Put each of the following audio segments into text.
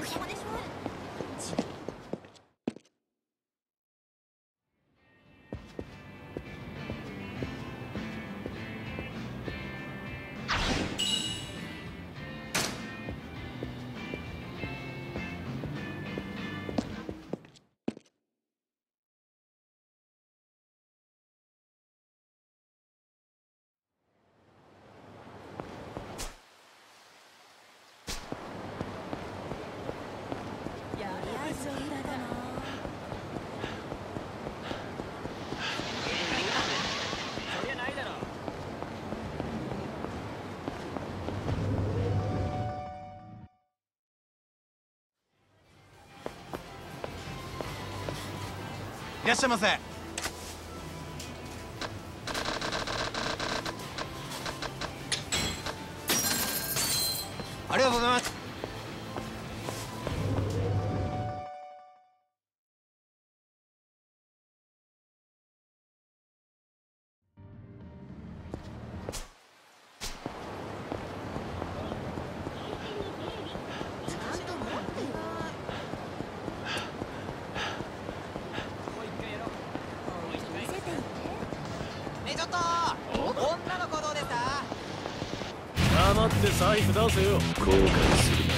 いらっしゃいませ。ありがとうございます。 黙って財布出せよ。後悔するな。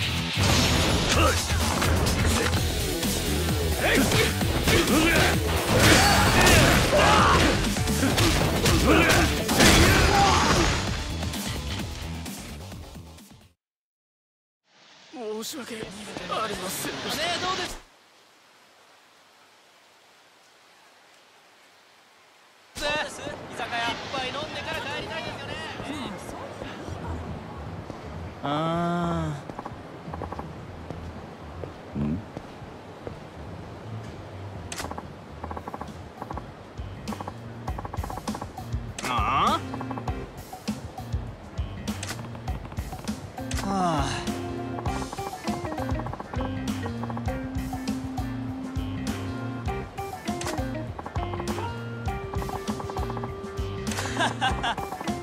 申し訳ありませんでした。ねえ、どうです？居酒屋いっぱい飲んでから帰りたいですよね。 ああ。ん？ああ？はあ。ははは。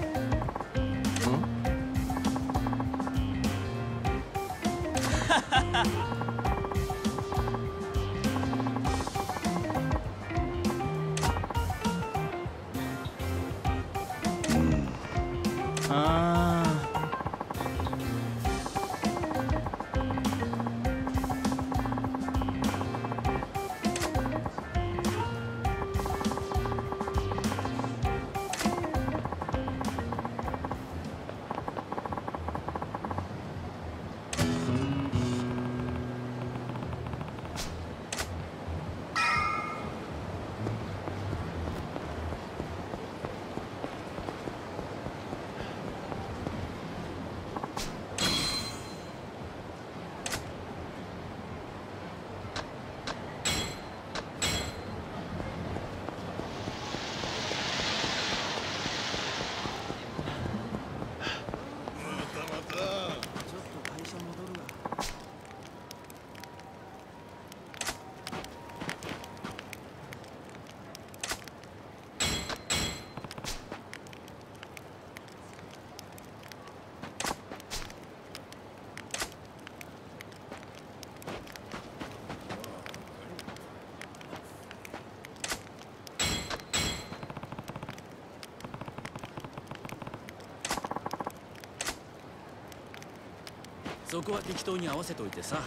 そこは適当に合わせといてさ。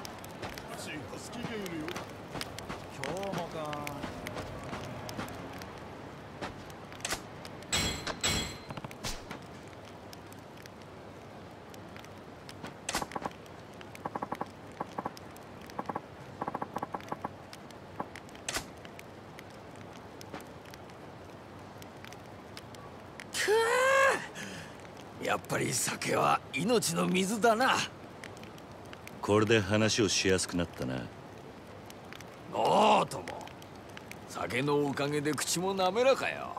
今日もか。 やっぱり酒は命の水だな。 これで話をしやすくなったな。 おおとも、酒のおかげで口も滑らかよ。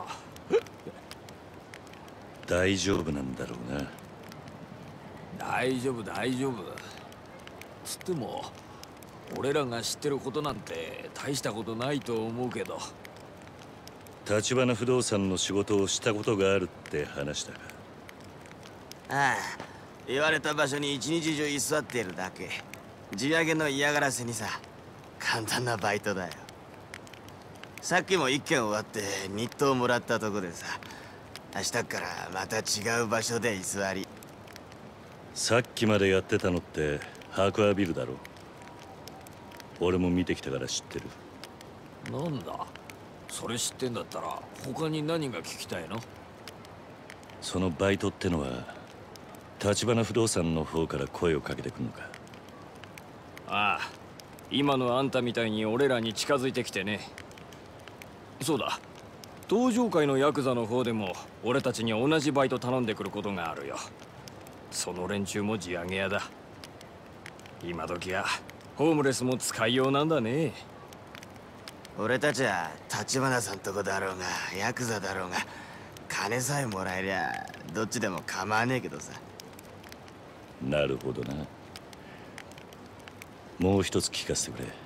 大丈夫なんだろうな。 大丈夫大丈夫。つっても俺らが知ってることなんて大したことないと思うけど。 橘不動産の仕事をしたことがあるって話だが。 ああ、言われた場所に一日中居座っているだけ。 地上げの嫌がらせにさ、簡単なバイトだよ。さっきも一件終わって日当もらったとこでさ、明日からまた違う場所で居座り。 さっきまでやってたのってハークアビルだろ。俺も見てきたから知ってる。 なんだ、それ知ってんだったら他に何が聞きたいの？ そのバイトってのは橘不動産の方から声をかけてくんのか？ ああ、今のあんたみたいに俺らに近づいてきてね。そうだ、東上界のヤクザの方でも俺たちに同じバイト頼んでくることがあるよ。その連中も地上げ屋だ。今時はホームレスも使いようなんだね。 俺たちは橘さんとこだろうがヤクザだろうが、金さえもらえりゃどっちでも構わねえけどさ。 なるほどな。もう一つ聞かせてくれ。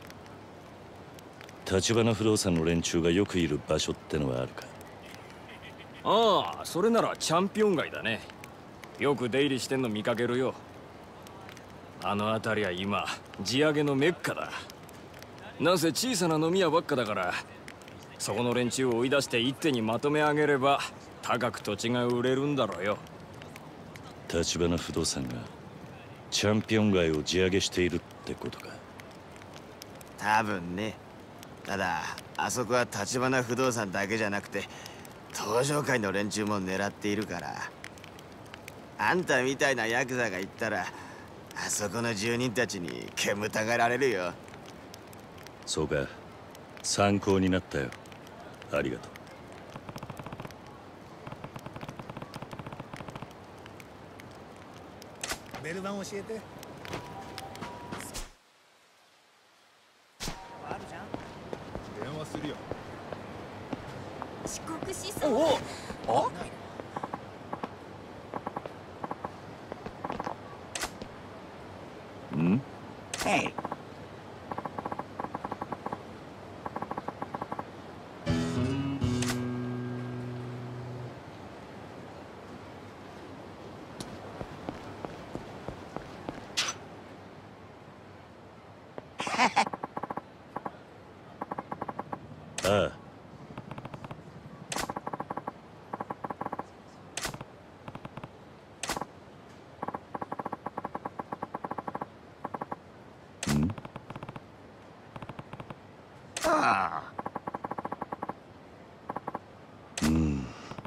橘不動産の連中がよくいる場所ってのはあるか？ ああ、それならチャンピオン街だね。よく出入りしてんの見かけるよ。あの辺りは今地上げのメッカだ。なんせ小さな飲み屋ばっかだから、そこの連中を追い出して一手にまとめ上げれば高く土地が売れるんだろうよ。 橘不動産がチャンピオン街を地上げしているってことか？ 多分ね。ただあそこは橘不動産だけじゃなくて東上界の連中も狙っているから、あんたみたいなヤクザが行ったらあそこの住人たちに煙たがられるよ。 そうか、参考になったよ。ありがとう。 ベル番教えて。あるじゃん。電話するよ。 遅刻しそう。 おお、あ、 ん？ はい。 ああ。ん？ ああ。 うん。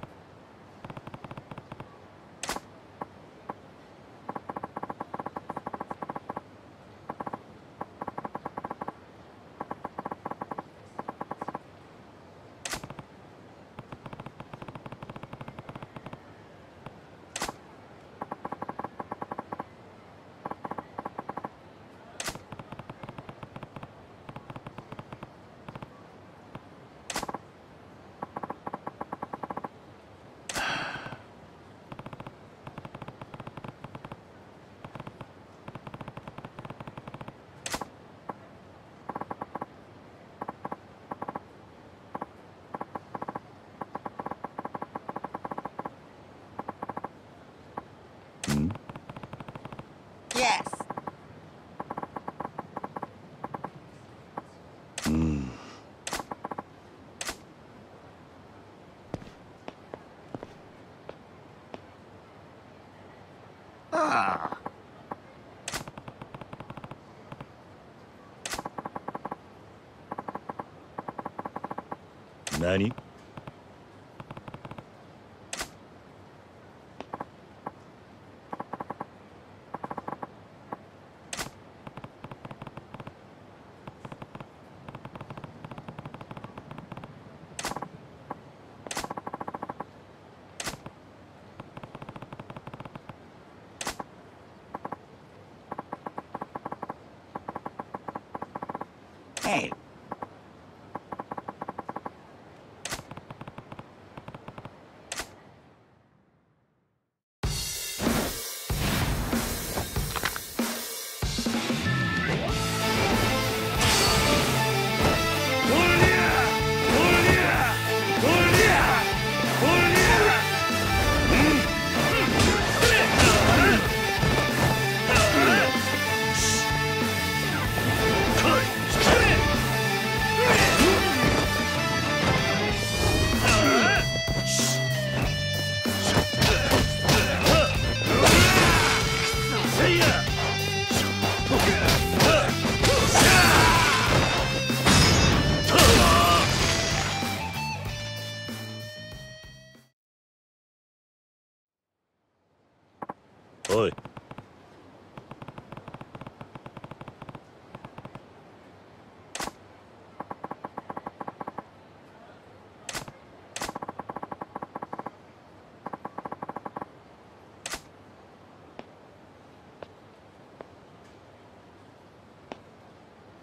Yes。 うん。 ああ。 何？ はい。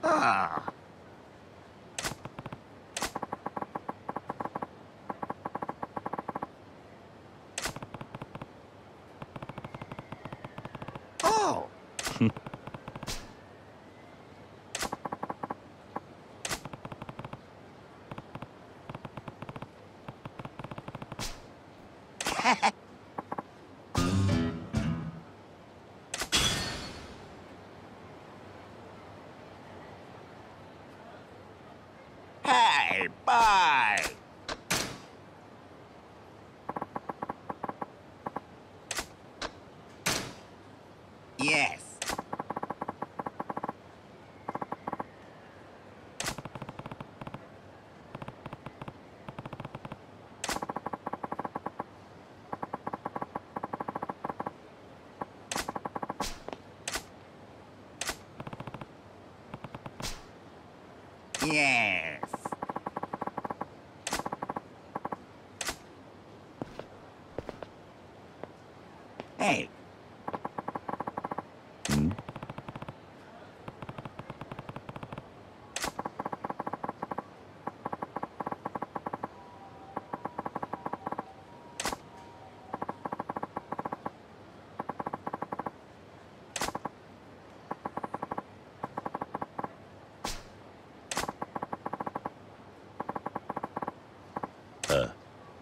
Ah. Oh. Hey, bye. Yes. Yes. Hey. ああ。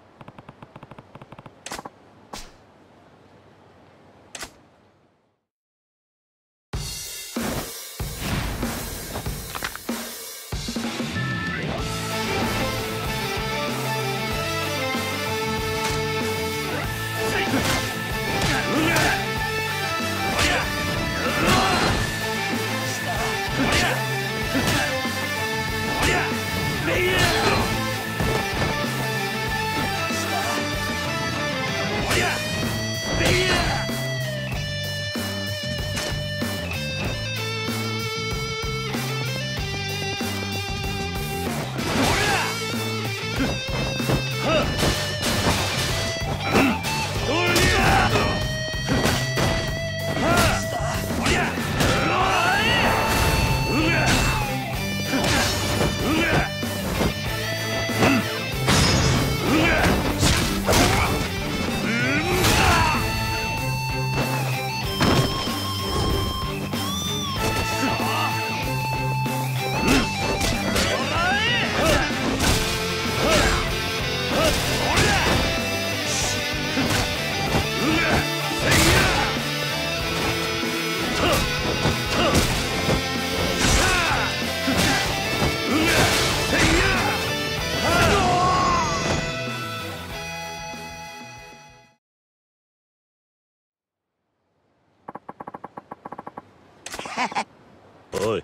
おい。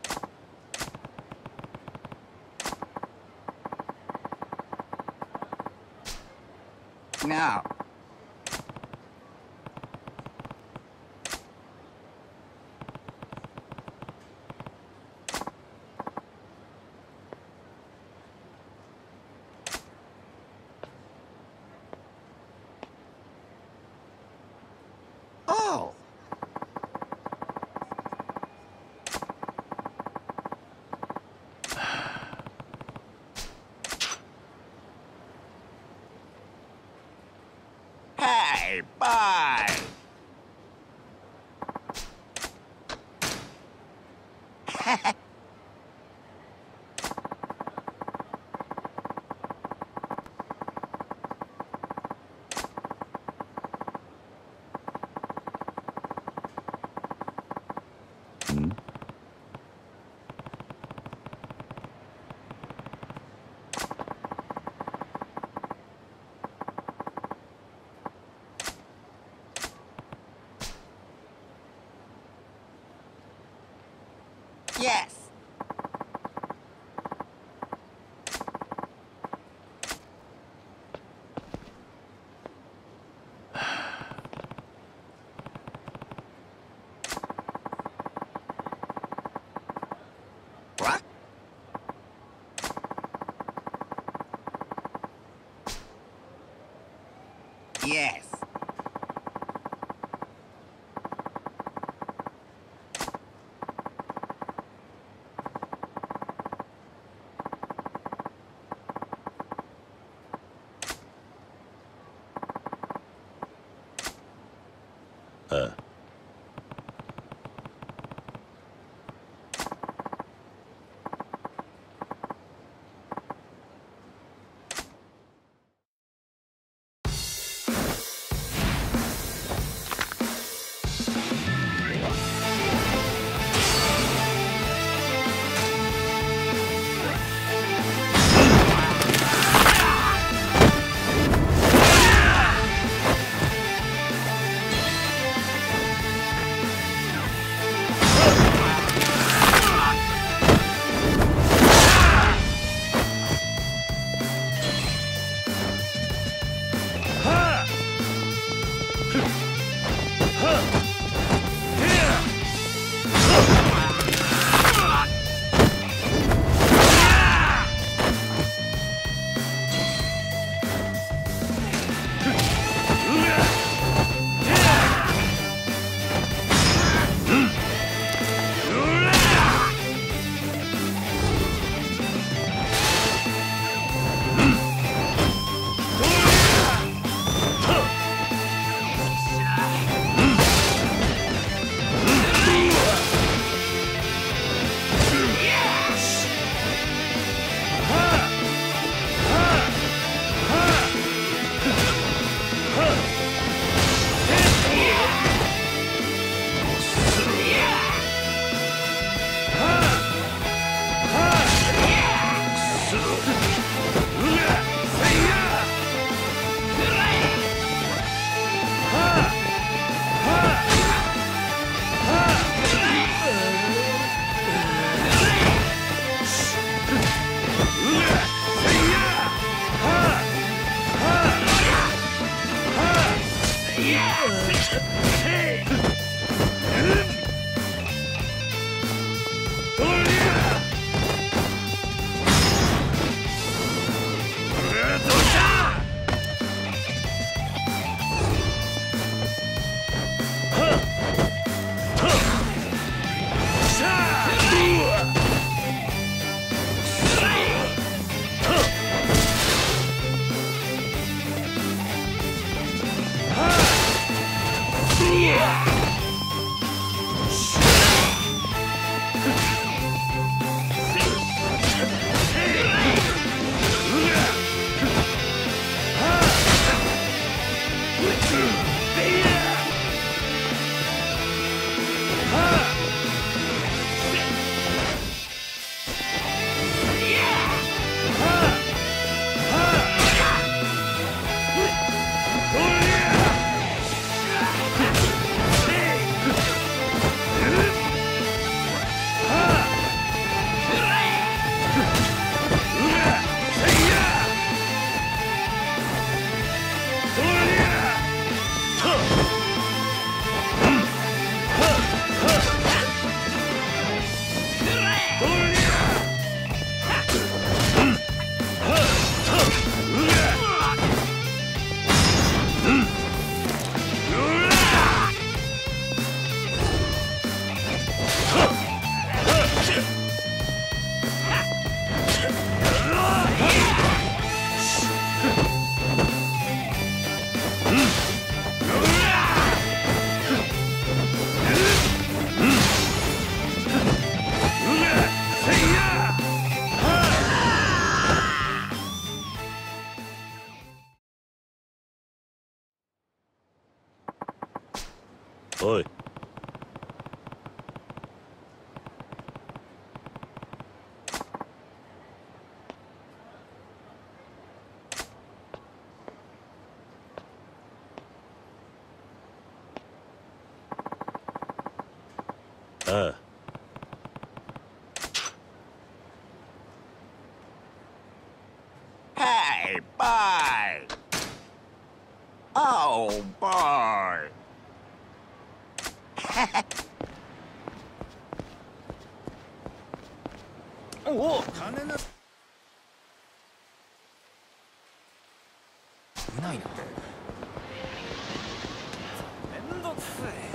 No. Oh. Hey, bye. Yes. What? Yes. おい。ああ。 Hey, boy! Oh, boy! おお。 金な。危ないな。めんどくせえ。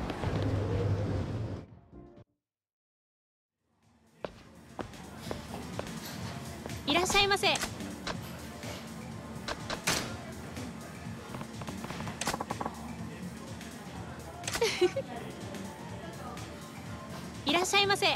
いらっしゃいませ。いらっしゃいませ。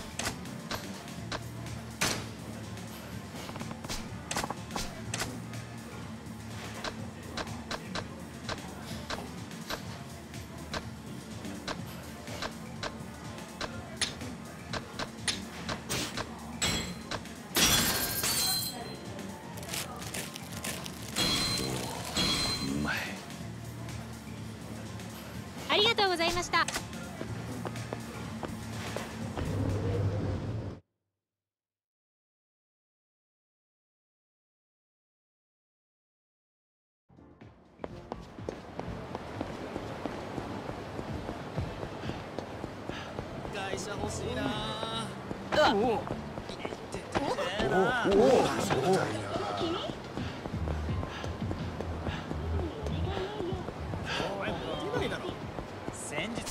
うまい。 ありがとうございました。 会社欲しいな。先日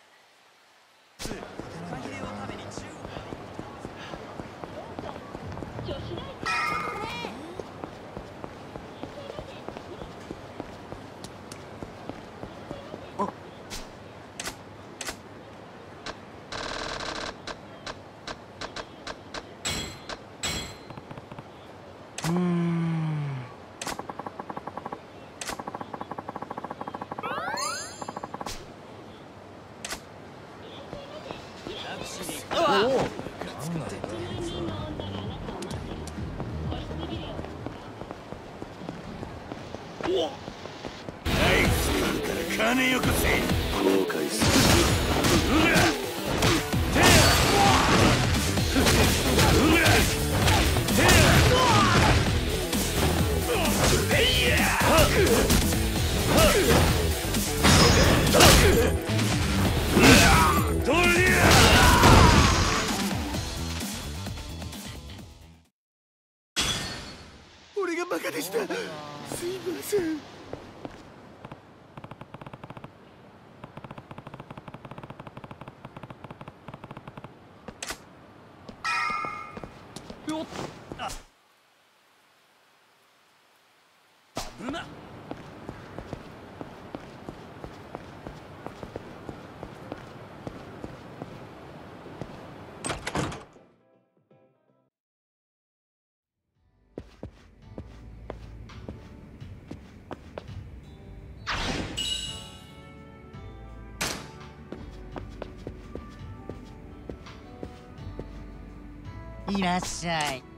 金よこせ。後悔する。 俺がバカでした。すいません。 よっ。あ。危な。 いらっしゃい。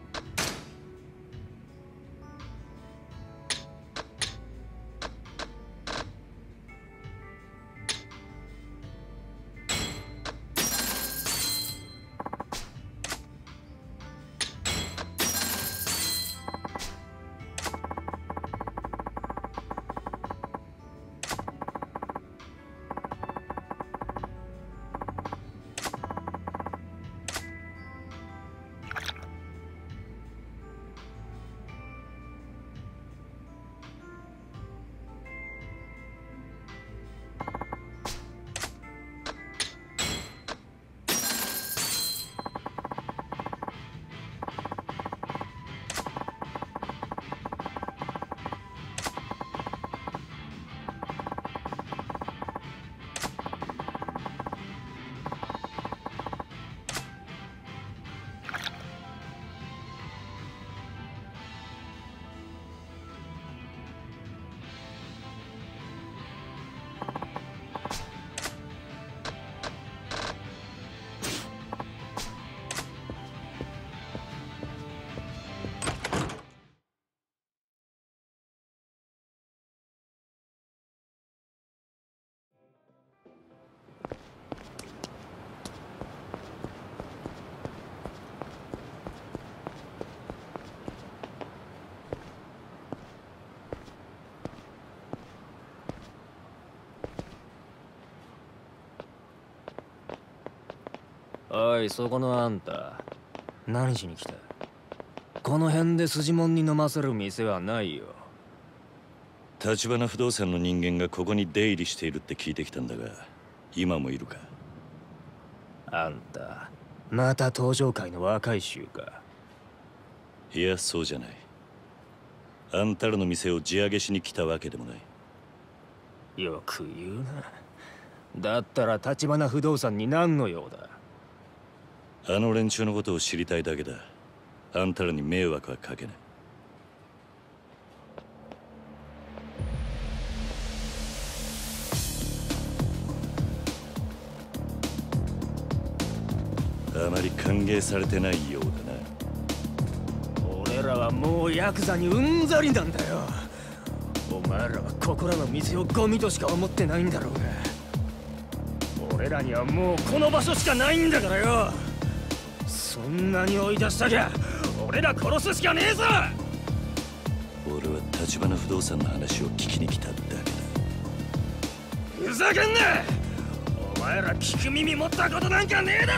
おい、そこのあんた、何しに来た？この辺で筋もんに飲ませる店はないよ。 橘不動産の人間がここに出入りしているって聞いてきたんだが、今もいるか？ あんた、また登場界の若い衆か？ いや、そうじゃない。あんたらの店を地上げしに来たわけでもない。 よく言うな。だったら橘不動産に何の用だ？ あの連中のことを知りたいだけだ。あんたらに迷惑はかけない。あまり歓迎されてないようだな。 俺らはもうヤクザにうんざりなんだよ。お前らはここらの店をゴミとしか思ってないんだろうが、俺らにはもうこの場所しかないんだからよ。そんなに追い出したきゃ俺ら殺すしかねえぞ。 俺は橘不動産の話を聞きに来ただけだ。 ふざけんな！お前ら聞く耳持ったことなんかねえだろ！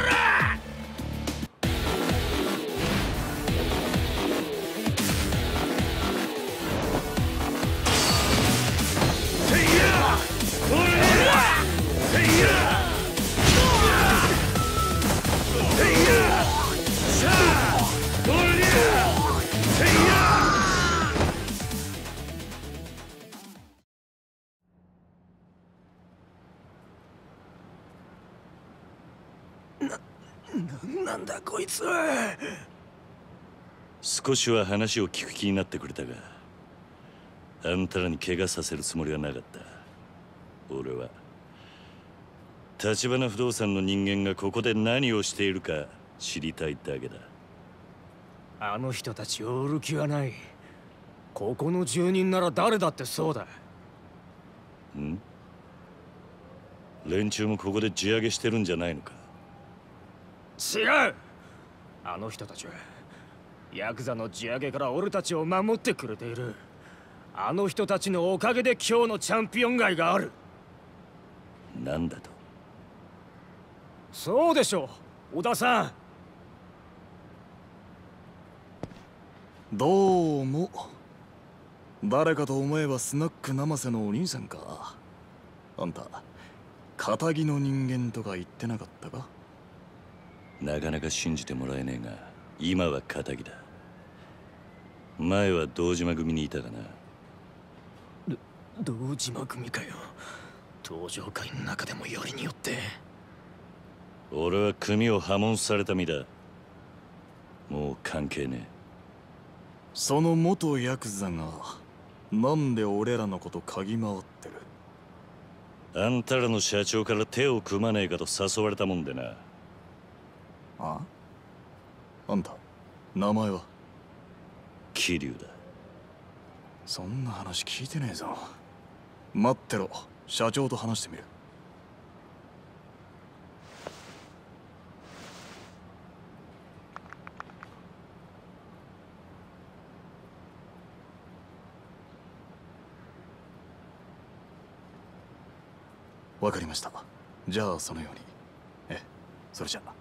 なんだこいつは。 少しは話を聞く気になってくれたが、あんたらに怪我させるつもりはなかった。俺は橘不動産の人間がここで何をしているか知りたいだけだ。 あの人たちを売る気はない。ここの住人なら誰だってそうだ。 ん？連中もここで地上げしてるんじゃないのか？ 違う！あの人たちはヤクザの地上げから俺たちを守ってくれている。あの人たちのおかげで今日のチャンピオン街がある。 なんだと？ そうでしょう、小田さん。 どうも。誰かと思えばスナック生瀬のお兄さんか。あんた堅気の人間とか言ってなかったか？ なかなか信じてもらえねえが、今は仇だ。前は堂島組にいたかな。 堂島組かよ。登場界の中でもよりによって。 俺は組を破門された身だ。もう関係ねえ。 その元ヤクザがなんで俺らのこと嗅ぎ回ってる？ あんたらの社長から手を組まねえかと誘われたもんでな。 あ？あんた名前は？ 桐生だ。 そんな話聞いてねえぞ。待ってろ、社長と話してみる。わかりました。じゃあそのように。それじゃあ。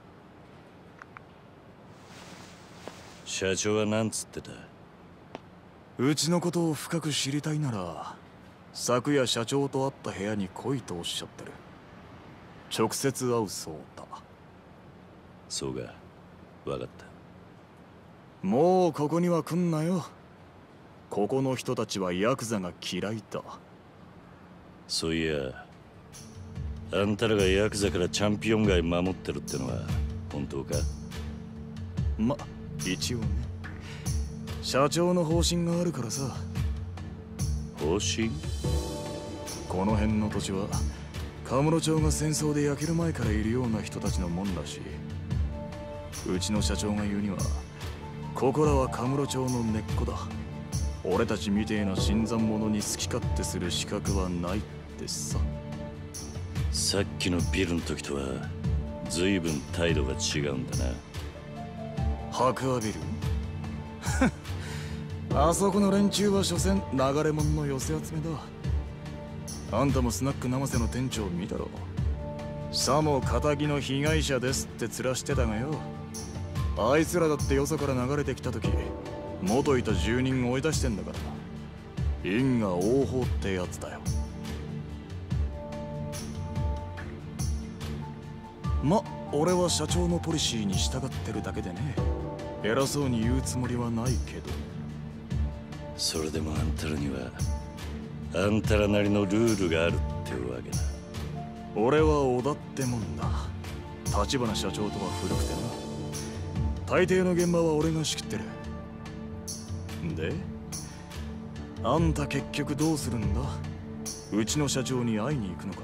社長は何つってた？ うちのことを深く知りたいなら、昨夜社長と会った部屋に来いとおっしゃってる。直接会うそうだ。 そうか、分かった。 もうここには来んなよ。ここの人たちはヤクザが嫌いだ。 そういや、あんたらがヤクザからチャンピオン街守ってるってのは本当か？ ま、一応ね。社長の方針があるからさ。 方針？ この辺の土地はカムロ町が戦争で焼ける前からいるような人たちのもんだし、うちの社長が言うには、ここらはカムロ町の根っこだ。俺たちみてえな新参者に好き勝手する資格はないってさ。 さっきのビルの時とは随分態度が違うんだな。 白亜ビルあそこの連中は所詮流れ者の寄せ集めだ。あんたもスナック生瀬の店長見たろ。 さも仇の被害者ですって面してたがよ。あいつらだってよそから流れてきた時元いた住人追い出してんだから。因果応報ってやつだよ。ま、俺は社長のポリシーに従ってるだけでね。偉そうに言うつもりはないけど。 それでもあんたらにはあんたらなりのルールがあるってわけだ。 俺は織田ってもんだ。立花社長とは古くてな。大抵の現場は俺が仕切ってる。であんた結局どうするんだ。うちの社長に会いに行くのか。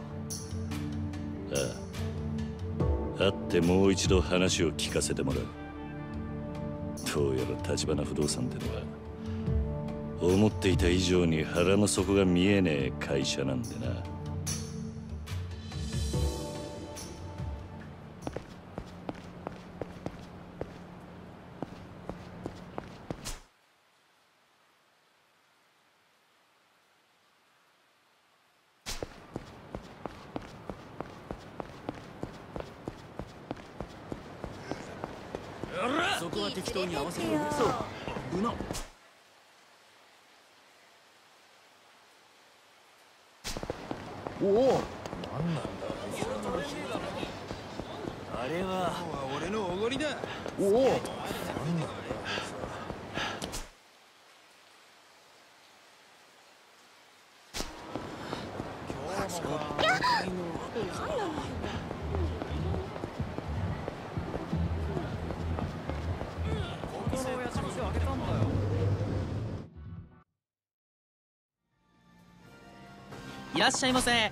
ああ、会ってもう一度話を聞かせてもらう。どうやら立花不動産ってのは思っていた以上に腹の底が見えねえ会社なんでな。 そこは適当に合わせろ。そう。うな。 おお、 あれは俺のおごりだ。 おお、 いらっしゃいませ。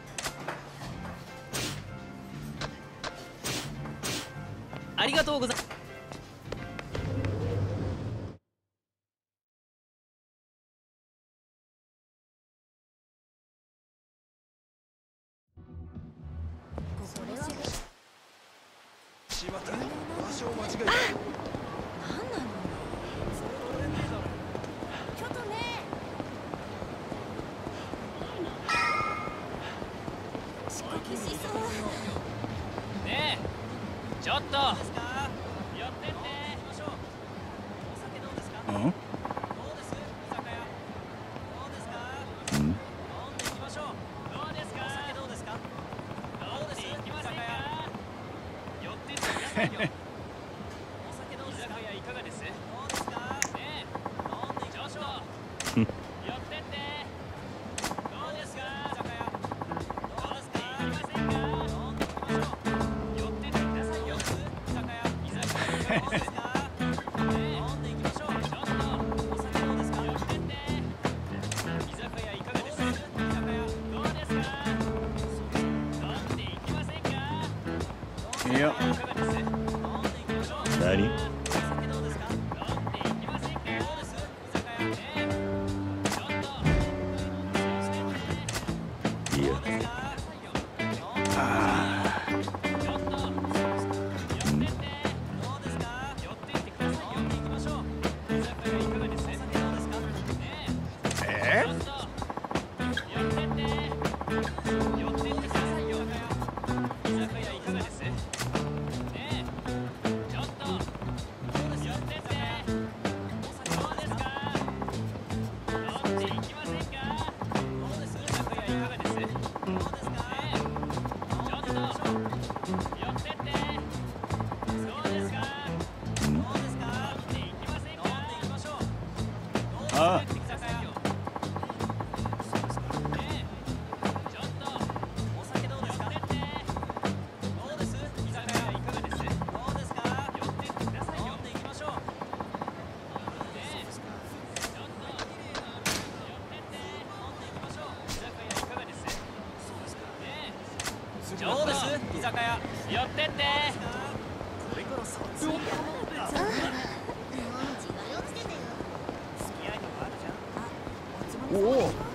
ありがとうございます。 しまった。場所を間違えた。 何なのちょっとね。遅刻しそうねえ、ちょっと寄ってって。お酒どうですか？ うん？ どうです？居酒屋どうですか？ うん？ 飲んでいきましょう。どうですか？お酒どうですか？どうです？居酒屋寄ってってくださいよ。お酒どうですか？居酒屋いかがです？どうですか？ねえ、飲んでいきましょう。寄ってって。どうですか？居酒屋どうですか？いませんか？飲んでいきましょう。寄ってってくださいよ。居酒屋どうですか？ねえ、飲んでいきましょう。ちょっとお酒どうですか？寄ってって。居酒屋いかがです？居酒屋どうですか？飲んでいきませんか？ いや、 いかがです？飲んでいきましょう。 何？ お酒どうですか？飲んでいきませんか？どうです？居酒屋ね。ちょっといや、 どうですか？ あちょっと寄ってって。どうですか？寄っていってくださいよ。飲んでいきましょう。居酒屋いかがです？お酒どうですか？ねえ。ちょっと寄ってって。寄ってってくださいよ。居酒屋いかがです？ねえ。ちょっと寄ってって。お酒どうですか？飲んでいきませんか？どうです？居酒屋いかがです？どうですか？ねえ。ちょっと寄ってって。どうですか？ うん？ どうですか？飲んでいきませんか？飲んでいきましょう。どうですああ、 居酒屋。ねえ。ちょっとお酒どうですか？どうです？居酒屋いかがです？どうですか？寄ってってくださいよ。飲んでいきましょう。ねえ。ちょっと寄ってって飲んでいきましょう。居酒屋いかがです？ねえ。どうです？居酒屋寄ってって。これから撮影付き合いのもあるじゃん。 おお。